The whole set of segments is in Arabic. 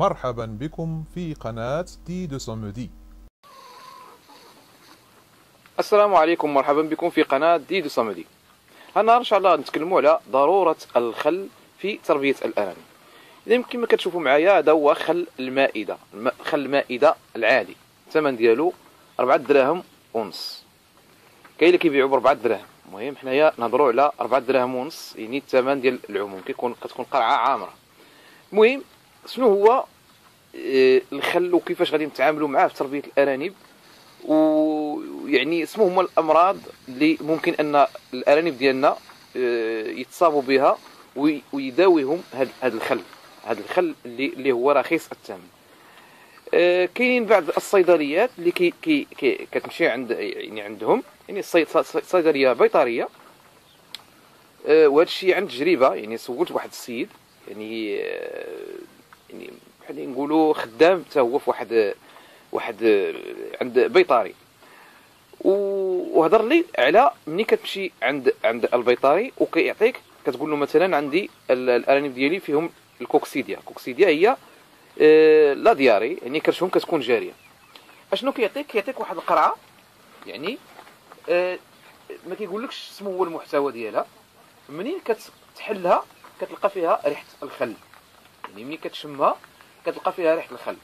مرحبا بكم في قناة دي دو سومودي. السلام عليكم، مرحبا بكم في قناة دي دو سومودي. النهار ان شاء الله نتكلموا على ضرورة الخل في تربية الأرانب. إذا كما كتشوفوا معايا هذا هو خل المائدة، خل المائدة العادي، الثمن ديالو 4 دراهم ونص. كاين اللي كيبيعوا ب 4 دراهم، المهم حنايا نهضروا على 4 دراهم ونص، يعني الثمن ديال العموم كتكون قرعة عامرة. المهم شنو هو الخل وكيفاش غادي نتعاملوا معاه في تربية الأرانب، ويعني اسمه هما الأمراض اللي ممكن أن الأرانب ديالنا يتصابوا بها ويداويهم هذا الخل اللي هو رخيص الثمن. كاينين بعض الصيدليات اللي كتمشي عندهم يعني صيدليه بيطريه. وهذا الشيء عن تجربه، يعني سولت واحد السيد يعني بحال نقولوا خدام حتى هو في واحد عند بيطري، وهضر لي على ملي كتمشي عند البيطري وكيعطيك كتقول له مثلا عندي الارانب ديالي فيهم الكوكسيديا هي لا دياري، يعني كرشهم كتكون جاريه. اشنو كيعطيك واحد القرعه، يعني ما كيقولكش شنو هو المحتوى ديالها. منين كتحلها كتلقى فيها ريحه الخل، يعني منين كتشمها كتلقى فيها ريحه الخل.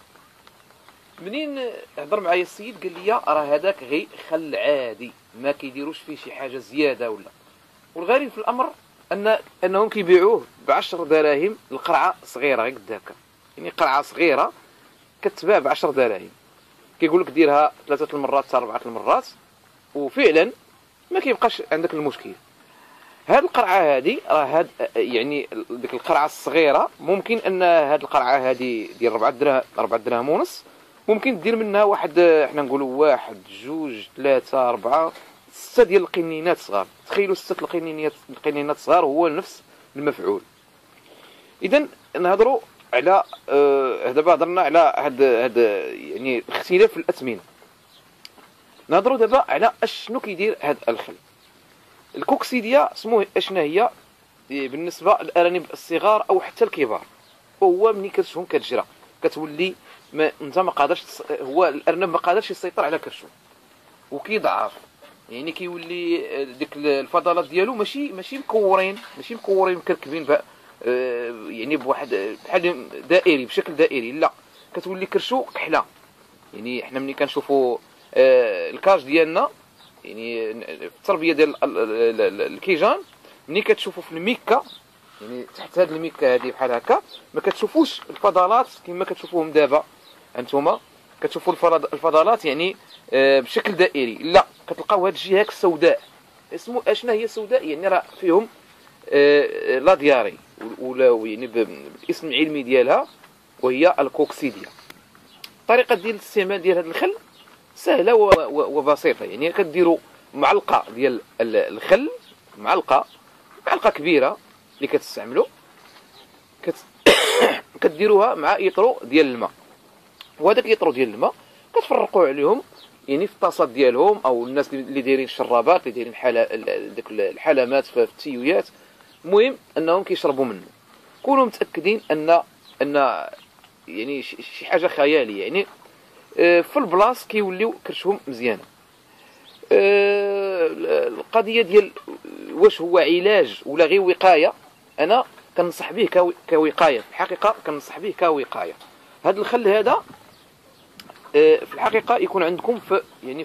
منين هضر معايا السيد قال لي راه هذاك غير خل عادي، ما كيديروش فيه شي حاجه زياده ولا. والغريب في الامر انهم كيبيعوه ب10 دراهم القرعه صغيره غير قد هكا، يعني قرعه صغيره كتباع ب10 دراهم. كيقول لك ديرها 3 المرات حتى 4 المرات وفعلا ما كيبقاش عندك المشكل. هاد القرعه هادي راه يعني ديك القرعه الصغيره ممكن ان هاد القرعه هادي ديال 4 دراهم ونص ممكن دير منها واحد، حنا نقولوا 1 2 3 4 6 ديال القنينات صغار. تخيلوا 6 القنينات صغار هو نفس المفعول. اذا نهضروا على دابا هضرنا على هاد يعني اختلاف الاثمنه. نهضروا دابا على اشنو كيدير هاد الخل. الكوكسيديا سموه اشنا هي بالنسبه للارانب الصغار او حتى الكبار، وهو ملي كرشهم كتجرى كتولي انت ما قادرش هو الارنب ما قادرش يسيطر على كرشو وكيضعف، يعني كيولي ديك الفضلات ديالو ماشي مكورين مكركبين يعني بواحد بحال دائري بشكل دائري، لا كتولي كرشو كحله. يعني حنا ملي كنشوفوا الكاج ديالنا يعني التربيه ديال الكيجان، ملي كتشوفوا في الميكا يعني تحت هذه الميكا هذه بحال هكا ما كتشوفوش الفضلات كما كتشوفوهم دابا انتما كتشوفوا الفضلات يعني بشكل دائري، لا كتلقاو هاد الجهه السوداء. اسمو اشنا هي السوداء، يعني راه فيهم لا دياري ولا يعني بالاسم العلمي ديالها وهي الكوكسيديا. الطريقه ديال الاستعمال ديال هذا الخل سهله وبسيطه، يعني كديروا معلقه ديال الخل، معلقه كبيره اللي كتستعملوا كديروها مع يطرو ديال الماء، وهذاك يطرو ديال الماء كتفرقوا عليهم يعني في الطاسات ديالهم، او الناس اللي دايرين الشرابات اللي دايرين ديك الحلامات في التيويات، المهم انهم كيشربوا منه. كونوا متاكدين ان يعني شي حاجه خياليه، يعني في البلاص كيوليو كرشهم مزيانه. القضيه ديال واش هو علاج ولا غير وقايه، انا كنصح به كوقايه. في الحقيقه كنصح به كوقايه. هذا الخل هذا في الحقيقه يكون عندكم في يعني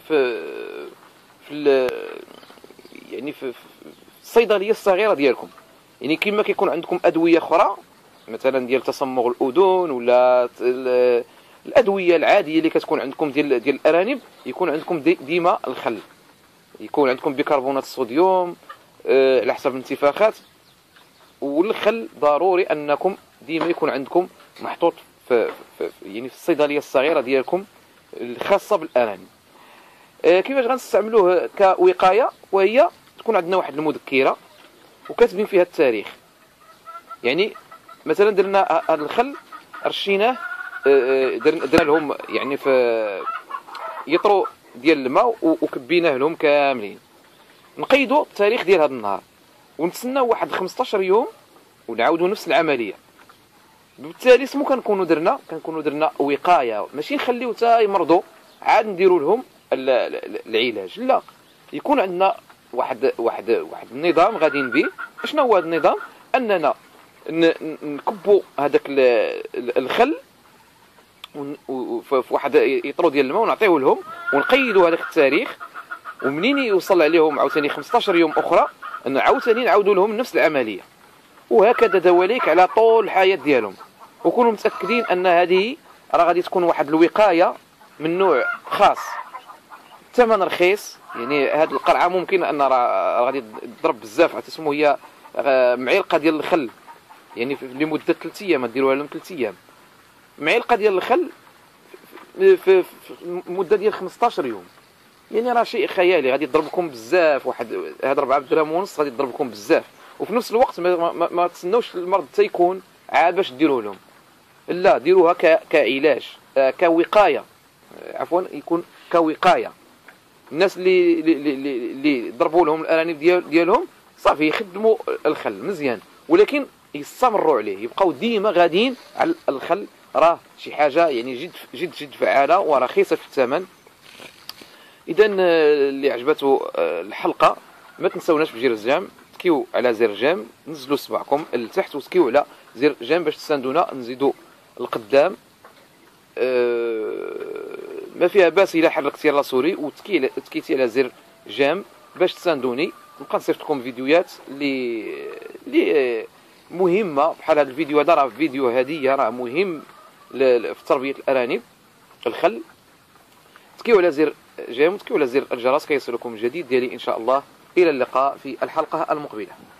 في الصيدليه الصغيره ديالكم، يعني كما كيكون عندكم ادويه اخرى مثلا ديال تصمغ الاذن ولا الادويه العاديه اللي كتكون عندكم ديال الارانب، يكون عندكم ديما الخل، يكون عندكم بيكربونات الصوديوم على حسب الانتفاخات. والخل ضروري انكم ديما يكون عندكم محطوط يعني في الصيدليه الصغيره ديالكم الخاصه بالارانب. كيفاش غنستعملوه كوقايه؟ وهي تكون عندنا واحد المذكره وكاتبين فيها التاريخ. يعني مثلا درنا هذا الخل رشيناه، درنا لهم يعني في يطرو ديال الماء وكبيناه لهم كاملين، نقيدوا التاريخ ديال هذا النهار ونتسناو واحد 15 يوم ونعاودوا نفس العمليه. بالتالي سمو كنكونوا درنا وقايه، ماشي نخليو حتى يمرضوا عاد نديروا لهم العلاج. لا، يكون عندنا واحد النظام غاديين به. شنو هو هذا النظام؟ اننا نكبوا هذاك الخل في واحد يطرو ديال الماء ونعطيوه لهم، ونقيدوا هذاك التاريخ، ومنين يوصل عليهم عاوتاني 15 يوم اخرى عاوتاني نعاودوا لهم نفس العمليه، وهكذا دواليك على طول الحياه ديالهم. وكونوا متاكدين ان هذه راه غادي تكون واحد الوقايه من نوع خاص، الثمن رخيص. يعني هذه القرعه ممكن ان راه غادي تضرب بزاف، تسمو هي معلقه ديال الخل، يعني لمده 3 ايام ديروها لهم 3 ايام. معلقه ديال الخل في مده ديال 15 يوم، يعني راه شيء خيالي، غادي يضربكم بزاف. واحد هذا 4 درهم ونص غادي يضربكم بزاف، وفي نفس الوقت ما تسناوش المرض حتى يكون عاد باش ديروه لهم. لا، ديروها كعلاج، كوقايه، عفوا يكون كوقايه. الناس اللي ضربوا لهم الارانب ديالهم صافي يخدموا الخل مزيان، ولكن يستمروا عليه، يبقاو ديما غاديين على الخل. راه شي حاجه يعني جد فعاله ورخيصه في الثمن. اذا اللي عجبته الحلقه ما تنساوناش بجير الجام، تكيو على زر جام، نزلوا صباعكم لتحت وتكيو على زر جام باش تساندونا نزيدوا القدام. ما فيها باس الا حركتي لاسوري وتكيتي على زر جام باش تساندوني. نبقى نصيفط لكم فيديوهات اللي مهمه، بحال هذا الفيديو هذا راه فيديو هديه، راه مهم في تربيه الارانب الخل. تكيو على زر جيم وتكيو على زر الجرس كيصلكم الجديد ديالي ان شاء الله. الى اللقاء في الحلقه المقبله.